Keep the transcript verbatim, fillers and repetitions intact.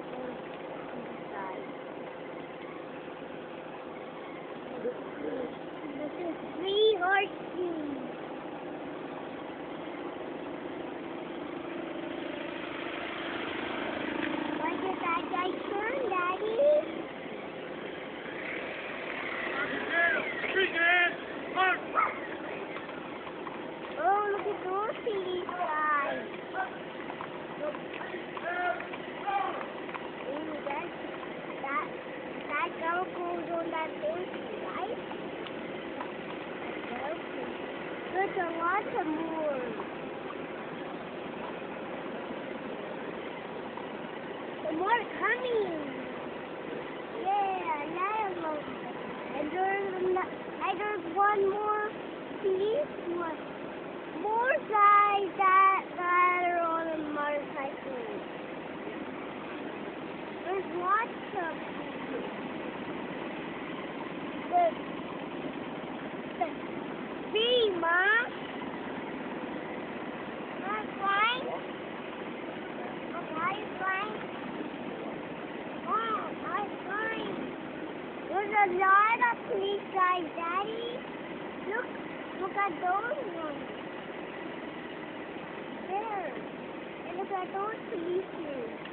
motorcycles on the side. This is three horses. Why did that guy turn, Daddy? Oh, look at those police guys. Ooh, that, that, that girl goes on that thing, right? That girl. There's a lot of more. The more coming. Yeah, a lot of them. And there's, and there's one more police one. More guys that, that are on a motorcycle. There's lots of the the bee, Mom. Am I flying? Oh, are you flying? Oh, I'm flying. There's a lot of police guys, Daddy. Look, look at those ones. There. And look at those policemen.